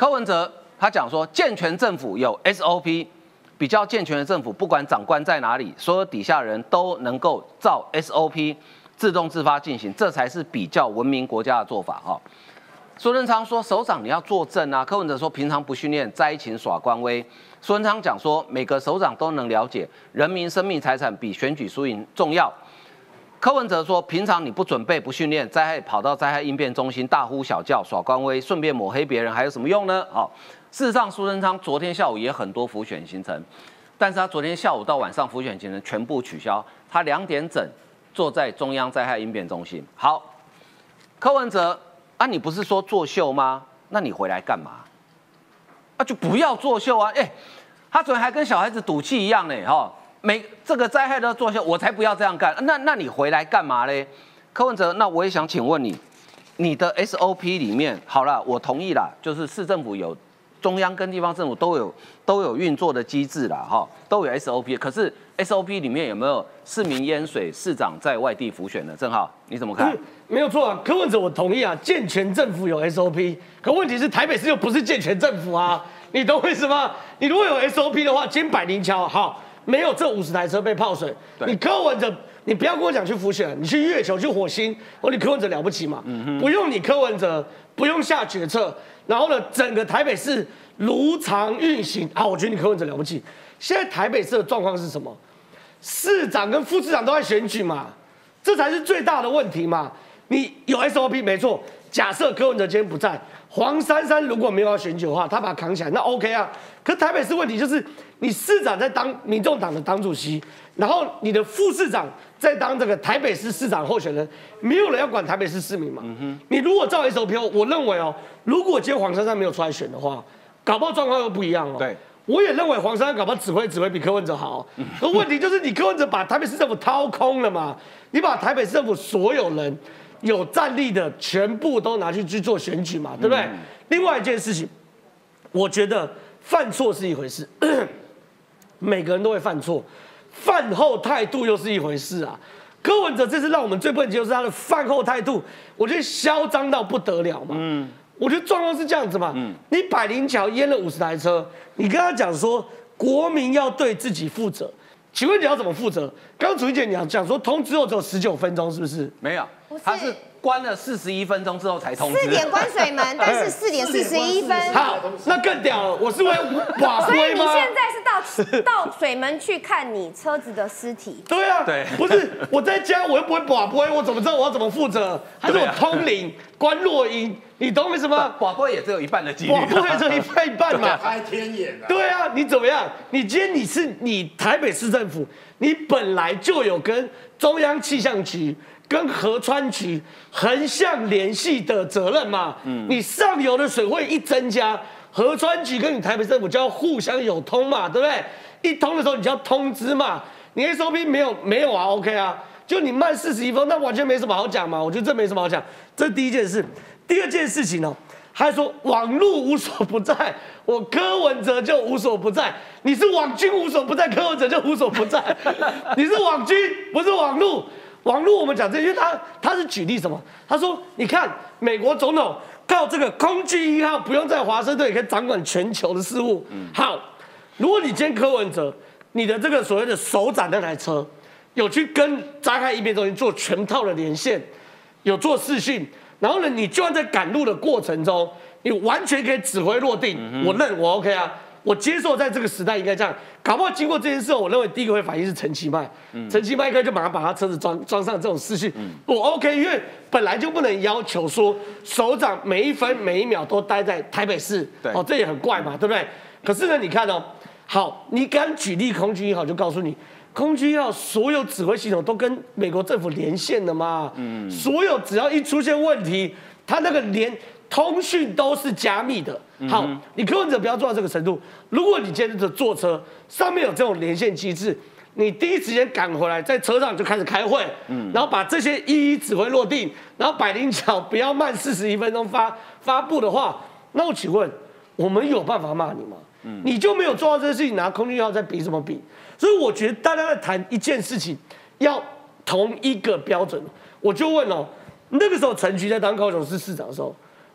柯文哲他讲说，健全政府有 SOP， 比较健全的政府，不管长官在哪里，所有底下人都能够照 SOP 自动自发进行，这才是比较文明国家的做法哈。苏贞昌说，首长你要作证啊。柯文哲说，平常不训练，灾情耍官威。苏贞昌讲说，每个首长都能了解，人民生命财产比选举输赢重要。柯文哲说，平常你不准备、不训练，灾害跑到灾害应变中心大呼小叫、耍官威，顺便抹黑别人，还有什么用呢？好，事实上，苏贞昌昨天下午也很多辅选行程，但是他昨天下午到晚上辅选行程全部取消，他2点整坐在中央灾害应变中心。好，柯文哲啊，你不是说作秀吗？那你回来干嘛？啊，就不要作秀啊！他昨天还跟小孩子赌气一样呢，哈。这个灾害都要作秀，我才不要这样干。那你回来干嘛嘞？柯文哲，那我也想请问你，你的 SOP 里面，好了，我同意啦，就是市政府有中央跟地方政府都有运作的机制啦，哈，都有 SOP。可是 SOP 里面有没有市民淹水，市长在外地辅选的？正好你怎么看？ 没有错啊，柯文哲我同意啊，健全政府有 SOP， 可问题是台北市又不是健全政府啊，你懂我意思吗？你如果有 SOP 的话，今天百灵桥好。没有这50台车被泡水，你柯文哲，你不要跟我讲去浮选，你去月球、去火星，你柯文哲了不起嘛？不用你柯文哲，不用下决策，然后呢，整个台北市如常运行啊，我觉得你柯文哲了不起。现在台北市的状况是什么？市长跟副市长都在选举嘛，这才是最大的问题嘛。你有 SOP 没错，假设柯文哲今天不在，黄珊珊如果没有要选举的话，他把他扛起来，那 OK 啊。可台北市问题就是，你市长在当民众党的党主席，然后你的副市长在当这个台北市市长候选人，没有人要管台北市市民嘛。你如果照 SOP， 我认为哦，如果今天黄珊珊没有出来选的话，搞不好状况又不一样哦。 对， 我也认为黄珊珊搞不好指挥比柯文哲好。可问题就是你柯文哲把台北市政府掏空了嘛，你把台北市政府所有人有战力的全部都拿去做选举嘛，对不对？另外一件事情，我觉得犯错是一回事，每个人都会犯错，饭后态度又是一回事啊。柯文哲这次让我们最不能接受是他的饭后态度，我觉得嚣张到不得了嘛。我觉得状况是这样子嘛，你百灵桥淹了50台车，你跟他讲说国民要对自己负责，请问你要怎么负责？刚刚主席姐你讲说通知后只有19分钟，是不是？ 没有，他是关了41分钟之后才通知。 4点关水门，但是4点41分。 好，那更屌了，我是会把所以龟吗？ 你现在是到水门去看你车子的尸体。 对啊， 对， 不是我在家我又不会把龟，我怎么知道我要怎么负责？还是我通灵关落音？你懂为什么？ 寡龟也只有一半的几率， 寡龟只有一半嘛。 开天眼啊！ 对啊，你怎么样？你今天你台北市政府，你本来就有跟中央气象局、跟河川局横向联系的责任嘛。你上游的水位一增加，河川局跟你台北政府就要互相有通嘛，对不对？一通的时候你就要通知嘛。你 SOP 没有啊 ？OK 啊，就你慢41分，那完全没什么好讲嘛。我觉得这没什么好讲，这是第一件事。第二件事情呢，他说网络无所不在，我柯文哲就无所不在。你是网军无所不在，柯文哲就无所不在。你是网军，不是网络。网络我们讲这，因为他是举例什么？他说，你看美国总统靠这个空军1号不用在华盛顿也可以掌管全球的事务。好，如果你今天柯文哲，你的这个所谓的首长那台车，有去跟灾害应变中心做全套的连线，有做视讯。然后呢，你就算在赶路的过程中，你完全可以指挥落定。我 OK 啊，我接受在这个时代应该这样。搞不好经过这件事，我认为第一个会反应是陈其迈，陈其迈应该就马上把他车子装上这种视讯。我 OK， 因为本来就不能要求说首长每一分每一秒都待在台北市，哦，这也很怪嘛，对不对？可是呢，你看哦，好，你敢举例空军1号，就告诉你。空军1号所有指挥系统都跟美国政府连线的嘛，所有只要一出现问题，他那个通讯都是加密的。好，你柯文哲不要做到这个程度。如果你今天的坐车上面有这种连线机制，你第一时间赶回来，在车上就开始开会，然后把这些一一指挥落定，然后百灵桥不要慢41分钟发布的话，那我请问我们有办法骂你吗？你就没有做到这件事情，拿空军1号在比什么比？所以我觉得大家在谈一件事情，要同一个标准。我就问哦，那个时候陈菊在当高雄市市长的时候，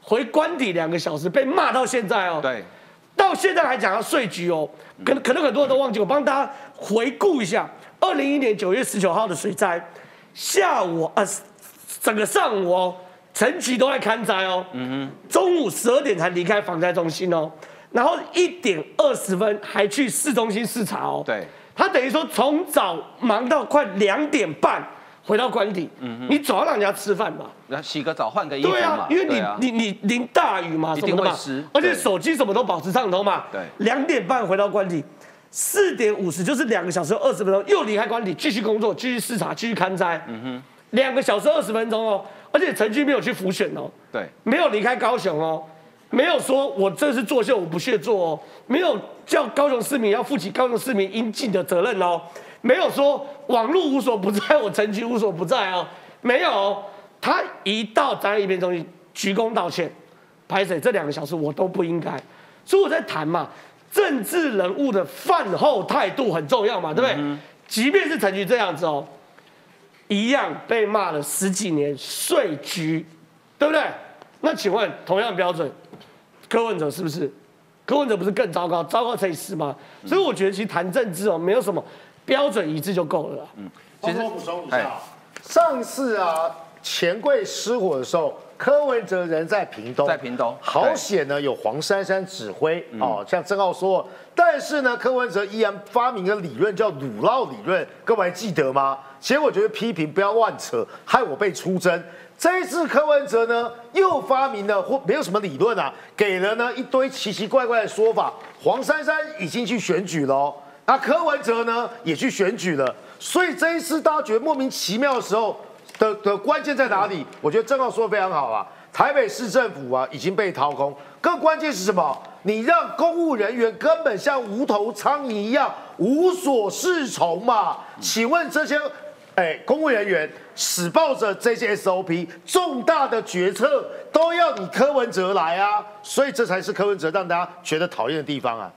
回官邸2个小时，被骂到现在哦。 对， 到现在还讲到税局哦，可能很多人都忘记，我帮大家回顾一下，2011年9月19号的水灾，下午整个上午哦，陈局都在看灾哦，中午12点才离开防灾中心哦，然后1点20分还去市中心视察哦， 对， 他等于说从早忙到快2点半回到官邸，你总要让人家吃饭吧？ 然后洗个澡换个衣服嘛， 对啊，因为你淋大雨嘛， 一什么的嘛定会湿， 而且手机什么都保持畅通嘛。 对 ，2点半回到官邸，4点50就是2个小时20分钟，又离开官邸继续工作，继续视察，继续看灾。2个小时20分钟哦，而且陈局没有去辅选哦， 对， 没有离开高雄哦，没有说我这是作秀，我不屑做哦，没有叫高雄市民要负起高雄市民应尽的责任哦，没有说网络无所不在，我陈局无所不在哦，没有哦。他一到展览应变中心鞠躬道歉，拍谁这2个小时我都不应该，所以我在谈嘛，政治人物的饭后态度很重要嘛，对不对？即便是陈局这样子哦，一样被骂了10几年税局，对不对？那请问同样标准，柯文哲是不是？柯文哲不是更糟糕，糟糕乘以4吗？所以我觉得其实谈政治哦，没有什么标准一致就够了啦。 其实我补充一下，上次啊钱柜失火的时候，柯文哲人在屏东，好险呢，有黄珊珊指挥哦，像郑浩说，但是呢，柯文哲依然发明了理论叫鲁绕理论，各位还记得吗？其实我觉得批评不要乱扯，害我被出征。这一次柯文哲呢又发明了或没有什么理论啊，给了呢一堆奇奇怪怪的说法。黄珊珊已经去选举了哦，那柯文哲呢也去选举了，所以这一次大家觉得莫名其妙的时候的关键在哪里？我觉得郑浩说的非常好啊，台北市政府啊已经被掏空，更关键是什么？你让公务人员根本像无头苍蝇一样无所适从嘛？请问这些公务人员死抱着这些 SOP， 重大的决策都要你柯文哲来啊，所以这才是柯文哲让大家觉得讨厌的地方啊。